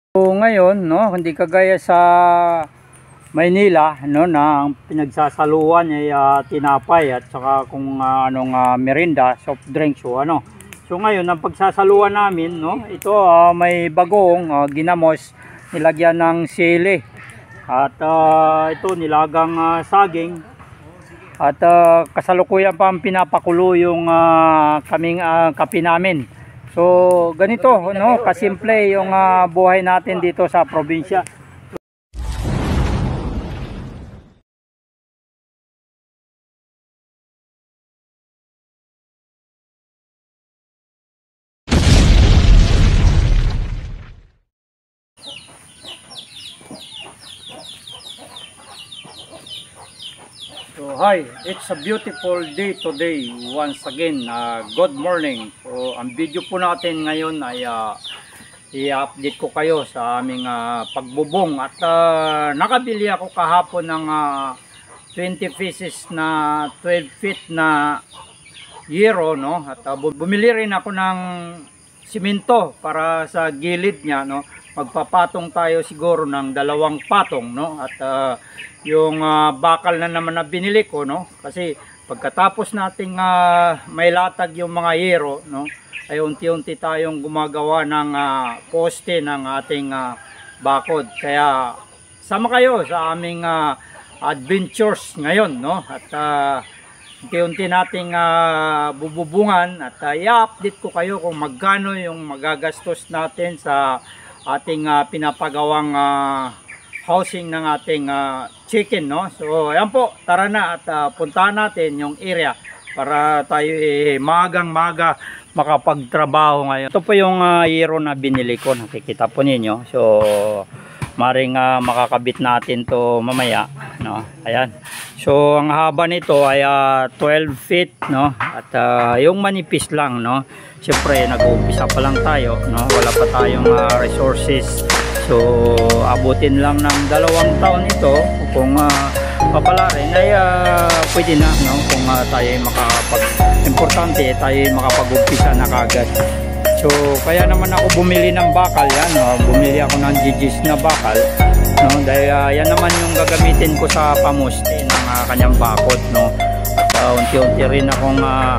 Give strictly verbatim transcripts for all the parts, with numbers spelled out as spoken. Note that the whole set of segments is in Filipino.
So ngayon, no, hindi kagaya sa Maynila, no, na ang pinagsasaluan ay uh, tinapay at saka kung uh, anong uh, merinda, soft drinks o ano. So ngayon, ang pagsasaluan namin, no, ito uh, may bagong uh, ginamos, nilagyan ng sili. At uh, ito nilagang uh, saging. At uh, kasalukuyan pa ang pinapakulo yung uh, kaming uh, kape namin. So ganito, no, kasimple yung uh, buhay natin dito sa probinsya. So hi, it's a beautiful day today once again. Uh, good morning. So ang video po natin ngayon ay uh, i-update ko kayo sa aming uh, pagbubong. At uh, nakabili ako kahapon ng uh, twenty pieces na twelve feet na yero, no? At uh, bumili rin ako ng simento para sa gilid niya, no? Magpapatong tayo siguro ng dalawang patong, no? At uh, yung uh, bakal na naman na binili ko, no, kasi pagkatapos nating uh, may latag yung mga yero, no, ay unti-unti tayong gumagawa ng uh, poste ng ating uh, bakod. Kaya sama kayo sa aming uh, adventures ngayon, no, at uh, unti-unti nating uh, bububungan at uh, i-update ko kayo kung magkano yung magagastos natin sa ating uh, pinapagawang uh, housing ng ating uh, chicken, no. So ayan po, tara na at uh, puntahan natin yung area para tayo eh, magang maga makapagtrabaho ngayon. Ito po yung uh, yero na binili ko, nakikita po ninyo. So maring uh, makakabit natin to mamaya, no. Ayan, so ang haba nito ay uh, twelve feet, no, at uh, yung manipis lang, no. Siyempre nag-uumpisa pa lang tayo, no, wala pa tayong uh, resources. So abutin lang ng dalawang taon ito kung uh, papalarin ay uh, pwede na, no, kung uh, tayo ay makakapag importante tayo ay makapag-umpisa na kagad. So kaya naman ako bumili ng bakal, yan, no? Bumili ako ng gigis na bakal, no, dahil uh, yan naman yung gagamitin ko sa pamuste ng uh, kanyang bakod, no. At uh, unti-unti rin akong uh,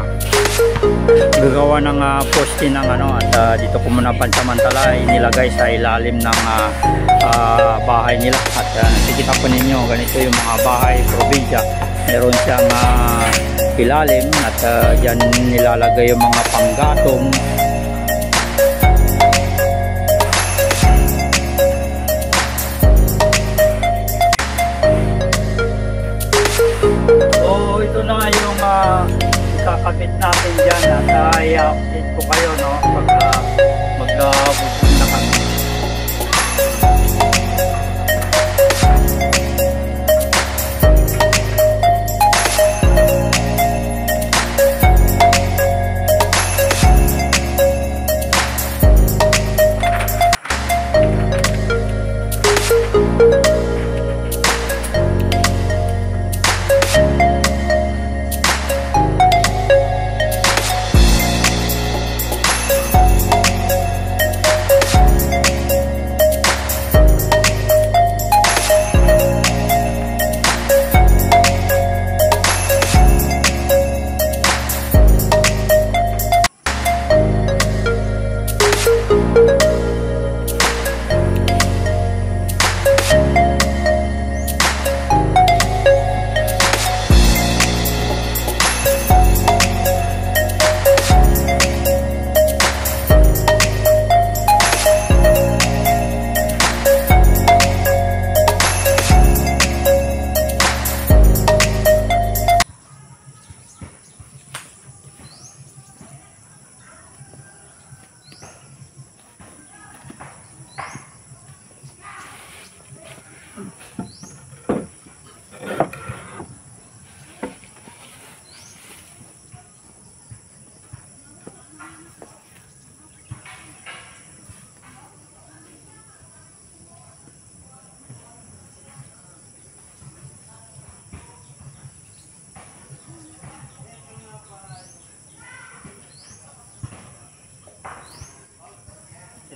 gagawa ng uh, poste ng ano, at uh, dito ko muna pansamantala inilagay sa ilalim ng uh, uh, bahay nila. At uh, nakikita po ninyo, ganito yung mga bahay probinsya, meron siyang uh, ilalim at uh, dyan nilalagay yung mga panggatong. So ito na yung uh, kakabit natin dyan at uh, i-update ko kayo, no, pag uh, mag-bubong na kami.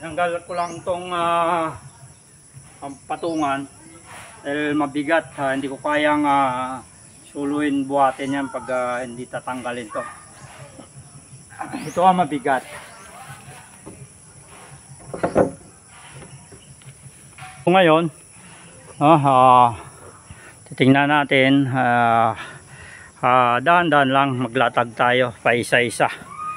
tinanggal ko lang itong uh, patungan dahil mabigat, uh, hindi ko kayang uh, suluin, buhatin yan pag uh, hindi tatanggalin to. Ito ang mabigat. Ngayon, uh, uh, titingnan natin, uh, uh, dahan-dahan lang maglatag tayo pa isa-isa.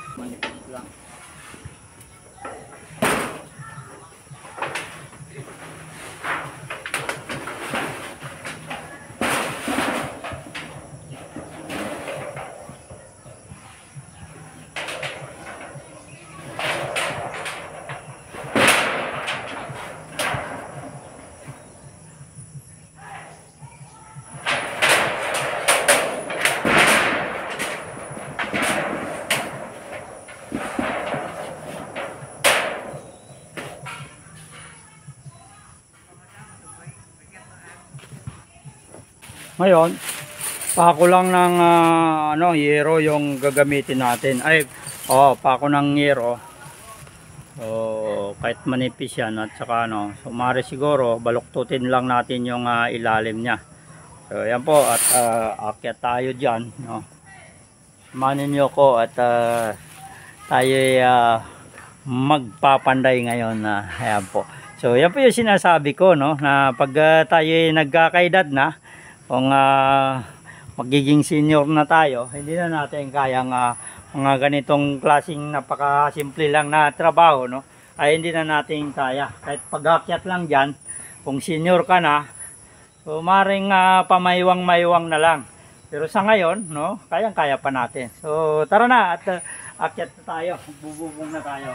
Ngayon, pako lang ng uh, ano, yero yung gagamitin natin. Ay, oh, pako ng yero. So, kahit manipis yan at saka ano, sumari siguro, baluktutin lang natin yung uh, ilalim niya. So, yan po at uh, akyat tayo diyan, no. Samanin niyo ko at uh, tayo uh, magpapanday ngayon na uh, ayan po. So, yan po yung sinasabi ko, no, na pag uh, tayo nagkakaedad na, kung uh, magiging senior na tayo, hindi na natin kayang uh, mga ganitong klaseng napakasimple lang na trabaho, no, ay hindi na natin kaya. Kahit pag-akyat lang dyan, kung senior ka na, so maring uh, pamaywang-maywang na lang. Pero sa ngayon, no, kayang-kaya pa natin. So tara na at uh, akyat na tayo, bububong na tayo.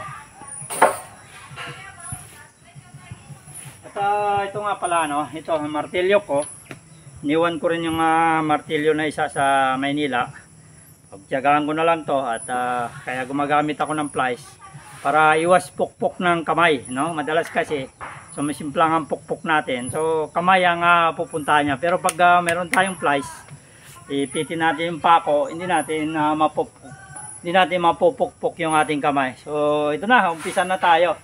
At uh, ito nga pala, no, ito ang martilyo ko. Niwan ko rin yung uh, martilyo na isa sa Maynila. Pagtiyagaan ko na lang to at uh, kaya gumagamit ako ng plies para iwas pukpok ng kamay, no? Madalas kasi so masimplang ang pukpok natin. So kamay ang uh, pupuntahan niya. Pero pag uh, meron tayong plies, ipitin natin yung pako, hindi natin uh, mapupuk hindi natin mapupukpok yung ating kamay. So ito na, umpisa na tayo.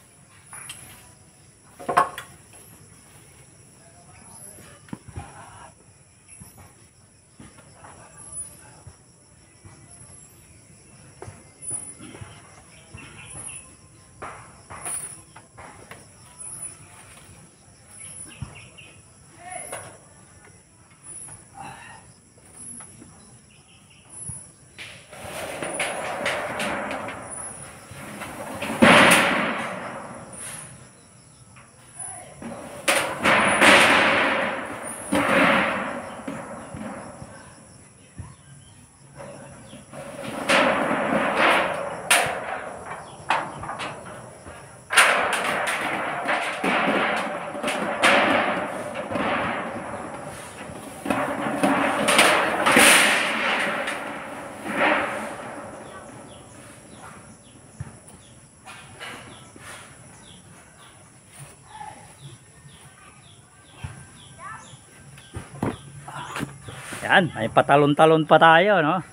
Yan, may patalon-talon pa tayo, no?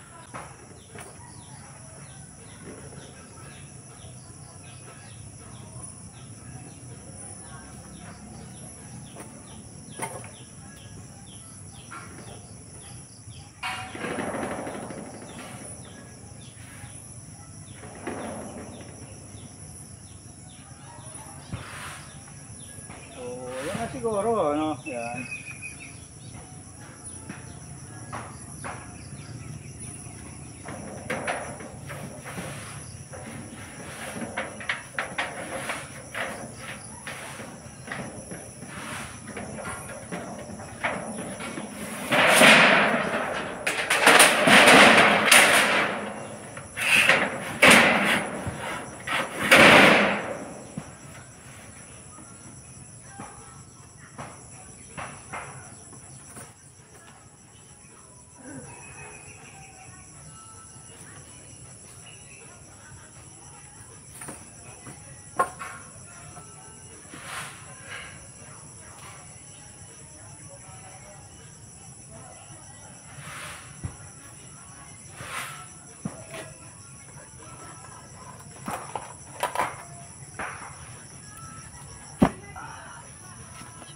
So, yan na siguro, no? Yan.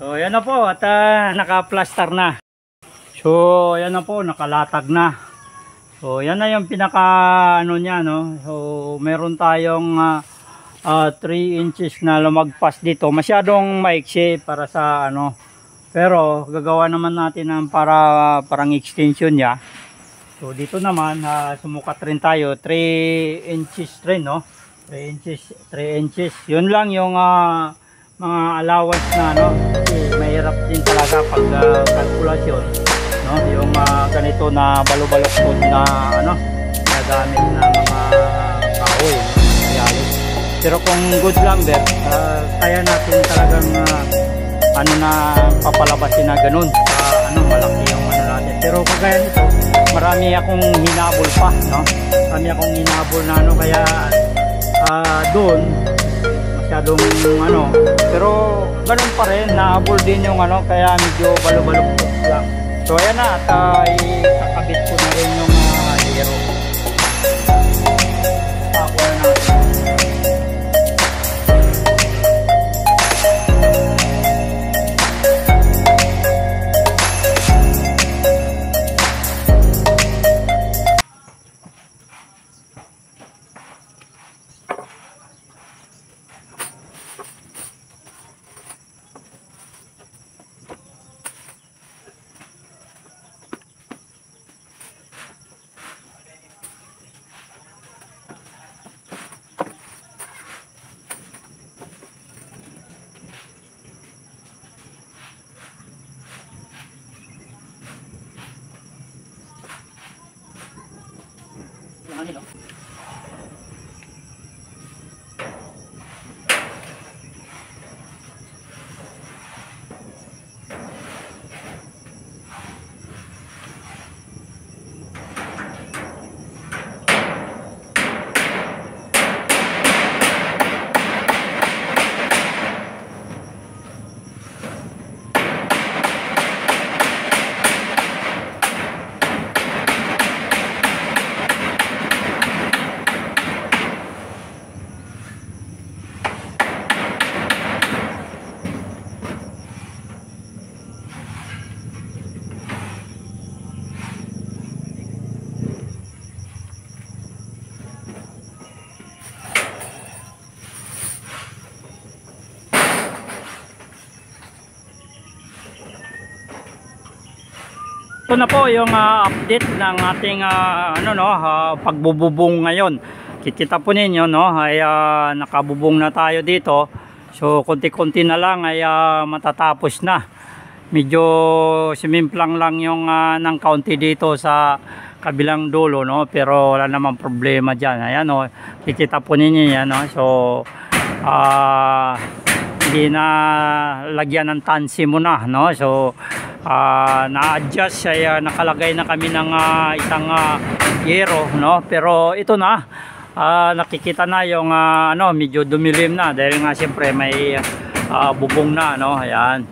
So yan na po at uh, naka-plaster na. So yan na po, nakalatag na. So yan na yung pinaka ano niya, no. So meron tayong uh, uh, three inches na lumagpas dito. Masyadong maiksi para sa ano. Pero gagawa naman natin ng para parang extension niya. So dito naman uh, sumukat rin tayo three inches rin, no. three inches, three inches. Yun lang yung uh, mga allowance na, no. Kasi mahirap din talaga pag uh, kalkulasyon, no, yung uh, ganito na balubaloktot na ano, nagamit na mga kahoy, no? Pero kung good lumber, uh, kaya natin talagang uh, ano na papalabasin na ganun, uh, ano, malaki yung ano natin. Pero kagaya nito, marami akong hinabol pa, no, marami akong hinabol na ano, kaya uh, doon masyadong ano, pero ganun pa rin, naabol din yung ano, kaya medyo balubaloktot lang. So ayan na, at uh, ikakabit ko na rin yung uh, hero. Pako na natin. Ito na po yung uh, update ng ating uh, ano no, uh, pagbububong ngayon. Kikita po ninyo, no, ay uh, nakabubong na tayo dito. So konti-konti na lang ay uh, matatapos na. Medyo simimplang lang yung uh, ng kaunti dito sa kabilang dulo, no, pero wala namang problema diyan. Ayan, no, kikita po ninyo yan, no. So uh, hindi na lagyan ng tansi muna, no. So Uh, na-adjust siya, uh, nakalagay na kami ng uh, isang uh, yero, no, pero ito na uh, nakikita na yung uh, ano, medyo dumilim na dahil nga siyempre may uh, bubong na, no. Ayan,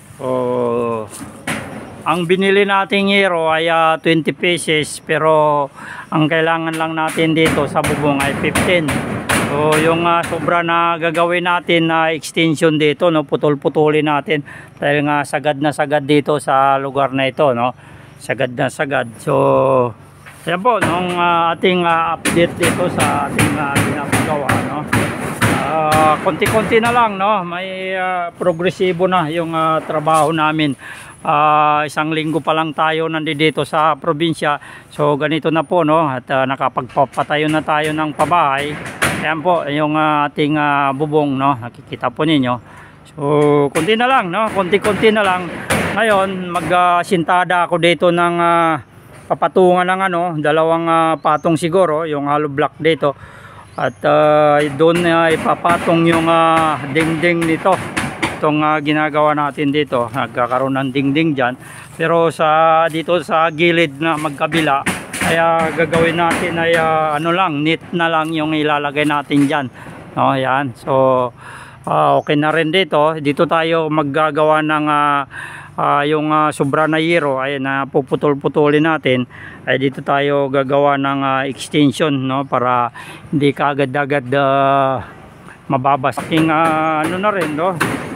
so ang binili nating yero ay uh, twenty pieces, pero ang kailangan lang natin dito sa bubong ay fifteen. So yung uh, sobra na gagawin natin na uh, extension dito, no, putol-putulin natin dahil nga sagad na sagad dito sa lugar na ito, no, sagad na sagad. So ayan po nung uh, ating uh, update dito sa ating uh, pinapagawa, no. Uh, konti-konti na lang, no, may uh, progresibo na yung uh, trabaho namin. Uh, isang linggo pa lang tayo nandito sa probinsya, so ganito na po, no, at uh, nakapagpapatayo na tayo ng pabahay. Ayan po yung uh, ating uh, bubong, no, nakikita po ninyo. So konti na lang, no, konti-konti na lang. Ngayon magsintada uh, ako dito ng uh, papatungan ng ano, dalawang uh, patong siguro, yung hollow block dito, at uh, doon uh, ipapatong yung uh, dingding nito. Itong uh, ginagawa natin dito, nagkakaroon ng dingding dyan, pero sa dito sa gilid na magkabila, kaya gagawin natin ay uh, ano lang, net na lang yung ilalagay natin dyan, no. Ayan, so uh, okay na rin dito. Dito tayo maggagawa ng uh, uh, yung uh, sobra na yero ay na puputol-putulin natin, ay dito tayo gagawa ng uh, extension, no, para hindi kaagad-agad uh, mababas. Aking uh, ano na rin, no,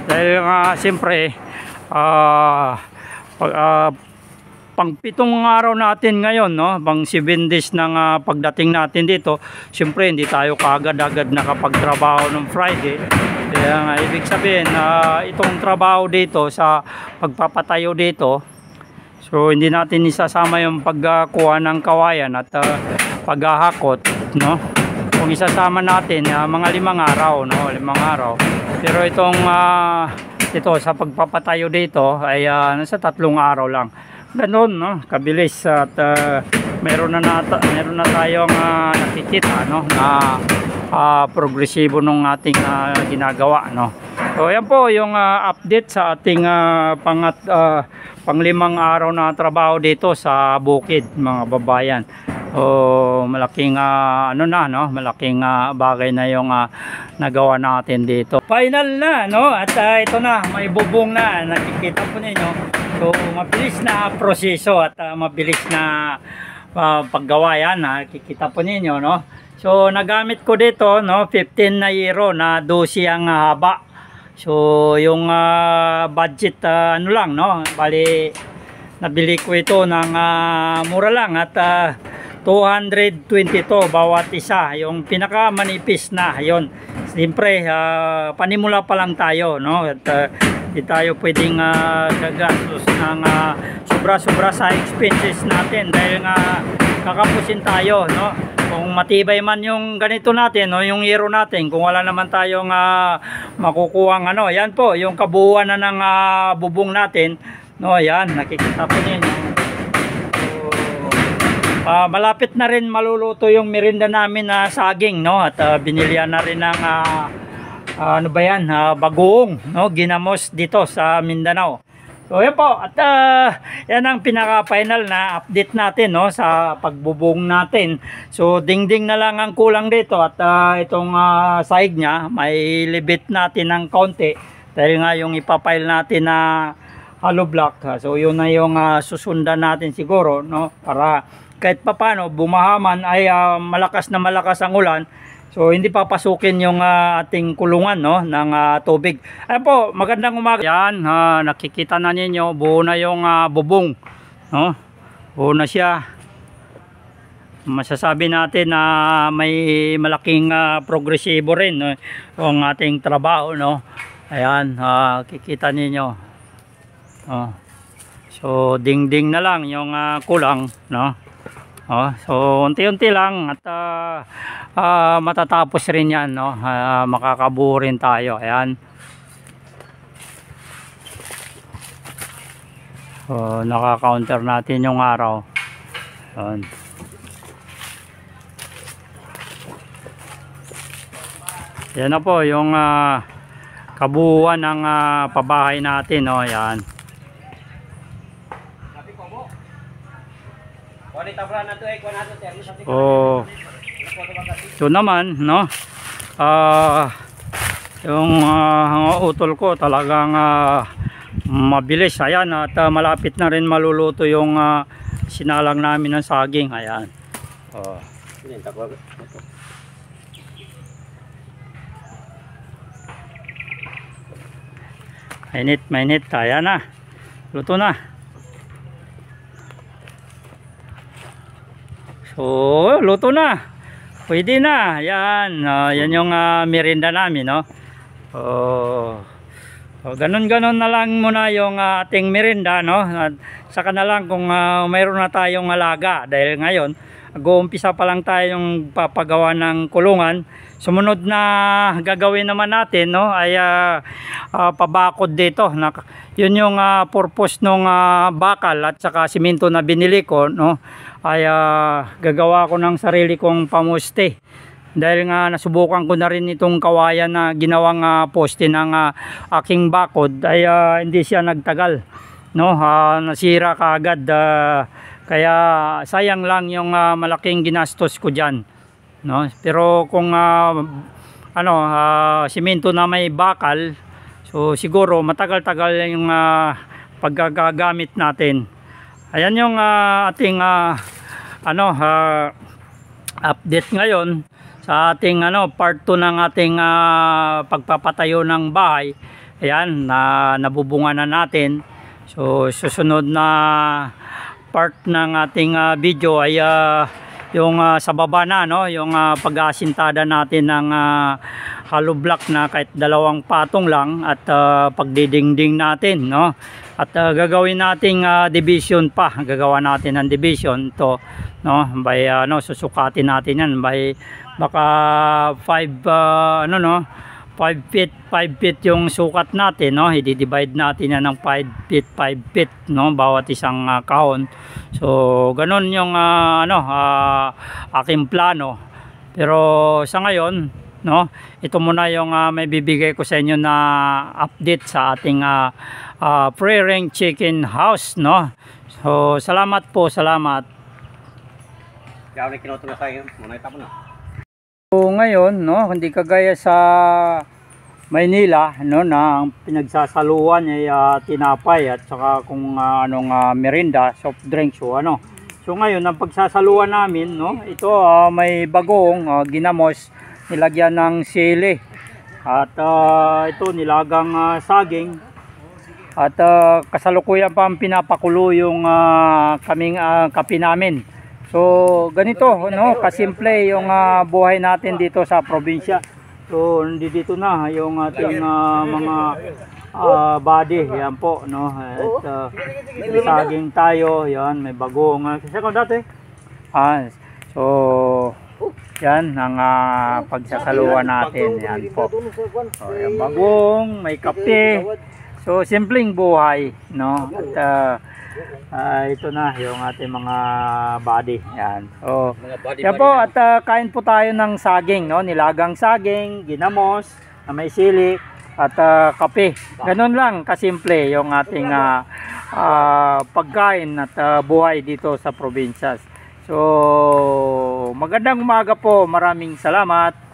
Dahil nga siyempre uh, pag, uh, pang pitong araw natin ngayon, no, pang seven days ng uh, pagdating natin dito. Siyempre hindi tayo kaagad-agad nakapagtrabaho ng Friday. Kaya nga ibig sabihin uh, itong trabaho dito sa pagpapatayo dito, so hindi natin isasama yung pagkuha ng kawayan at uh, paghahakot, no. Kung isasama natin uh, mga limang araw, no, limang araw. Pero itong uh, ito sa pagpapatayo dito ay uh, nasa tatlong araw lang. Ganon, no, kabilis at uh, meron na nata, meron na tayong uh, nakikita, no, na uh, progresibo nung ating uh, ginagawa, no. So yan po yung uh, update sa ating uh, pangat uh, panglimang araw na trabaho dito sa bukid, mga babayan. O malaking uh, ano na, no, malaking uh, bagay na yung uh, nagawa natin dito. Final na, no, at uh, ito na, may bubong na, nakikita po ninyo. So mabilis na proseso at uh, mabilis na uh, paggawa yan, nakikita po ninyo, no. So nagamit ko dito, no, fifteen na euro na twelve ang haba. So yung uh, budget uh, ano lang, no, bali nabili ko ito ng uh, mura lang at uh, two hundred twenty-two bawat isa, yung pinaka manipis na yon. Siyempre uh, panimula pa lang tayo, no, at uh, di tayo pwedeng uh, gagastos ng uh, sobra-sobra sa expenses natin dahil nga kakapusin tayo, no. Kung matibay man yung ganito natin, no, yung hero natin, kung wala naman tayong uh, makukuhang ano, yan po yung kabuuan na ng uh, bubong natin, no, yan nakikita po ninyo. Uh, malapit na rin maluluto yung merinda namin na saging, no, at uh, binilihan na rin ng uh, uh, ano ba yan, uh, bagoong, no, ginamos dito sa Mindanao. So yan po, at uh, yan ang pinaka final na update natin, no, sa pagbubong natin. So dingding na lang ang kulang dito at uh, itong uh, side nya may libit natin ng konti dahil nga yung ipapile natin na hollow block. So yun na yung uh, susundan natin siguro, no, para kahit papano bumahaman ay uh, malakas na malakas ang ulan, so hindi papasukin yung uh, ating kulungan, no, ng uh, tubig. Ayan po, magandang umaga. Yan, uh, nakikita na ninyo buo na yung uh, bubong, no, buo na siya. Masasabi natin na uh, may malaking uh, progresibo rin, no, yung ating trabaho, no. Ayan, uh, kikita ninyo, oh. So ding-ding na lang yung uh, kulang, no. Oh, so unti-unti lang at uh, uh, matatapos rin yan, no. Uh, makakabuo rin tayo. Ayan. So naka-counter natin yung araw. Ayan. Yan na po yung uh, kabuuan ng uh, pabahay natin, no. Ayan. Oh, ito naman, no, uh, yung uh, utol ko talagang uh, mabilis. Ayan, at uh, malapit na rin maluluto yung uh, sinalang namin ng saging. Ayan. Oh. Mainit, mainit. Ayan na, luto na. So, luto na. Pwede na. Yan. Uh, yan yung uh, merienda namin, no. Oh. So, ganun-ganun na lang muna yung uh, ating merienda, no. At saka na lang kung uh, mayroon na tayong alaga. Dahil ngayon, mag-uumpisa pa lang tayong papagawa ng kulungan. Sumunod na gagawin naman natin, no, ay uh, uh, pabakod dito. Na, yun yung uh, purpose ng uh, bakal at saka simento na binili ko, no, ay uh, gagawa ko ng sarili kong pamuste. Dahil nga nasubukan ko na rin itong kawayan na ginawang uh, poste ng uh, aking bakod, ay uh, hindi siya nagtagal, no, uh, nasira kaagad. Uh, kaya sayang lang yung uh, malaking ginastos ko dyan, no. Pero kung uh, ano, uh, simento na may bakal, so siguro matagal-tagal yung uh, paggagamit natin. Ayan yung uh, ating uh, ano uh, update ngayon sa ating ano part two ng ating uh, pagpapatayo ng bahay. ayan, na nabubunga na natin. So susunod na part ng ating uh, video ay uh, yung uh, sa baba na, no, yung uh, pag-aasintada natin ng uh, hollow block na kahit dalawang patong lang, at uh, pagdidingding natin, no, at uh, gagawin nating uh, division pa, gagawa natin ng division to, no, by uh, no, susukatin natin yan by baka five uh, ano no five feet five feet yung sukat natin, no, i-divide natin yan ng five feet five feet, no, bawat isang uh, kahon. So ganun yung uh, ano uh, aking plano. Pero sa ngayon, no, ito muna yung uh, may bibigay ko sa inyo na update sa ating uh, uh, free-range chicken house, no. So salamat po, salamat. Kaya ulit kinotong na sa'yo, muna itapon na. So ngayon, no, hindi kagaya sa Maynila, no, na ang pinagsasaluan ay uh, tinapay at saka kung uh, anong uh, merinda, soft drinks o ano. So ngayon ang pagsasaluan namin, no, ito uh, may bagong uh, ginamos, nilagyan ng sili, at uh, ito nilagang uh, saging, at uh, kasalukuyan pa ang pinapakulo yung uh, kaming uh, kape namin. So ganito, no, kasimple yung uh, buhay natin dito sa probinsya. So dito na yung ating uh, mga uh, body, yan po, no. At uh, saging tayo, yan, may bagong uh, kasi kung dati ah, so yan ang uh, pagsasaluhan natin, yan po. So yung bagong, may kape. So simpleng buhay, no. At uh, uh, ito na yung ating mga body, yan. So yan po, at uh, kain po tayo ng saging, no, nilagang saging, ginamos na may sili, at uh, kape. Ganun lang kasimple yung ating uh, uh, pagkain at uh, buhay dito sa probinsya. So magandang umaga po, maraming salamat.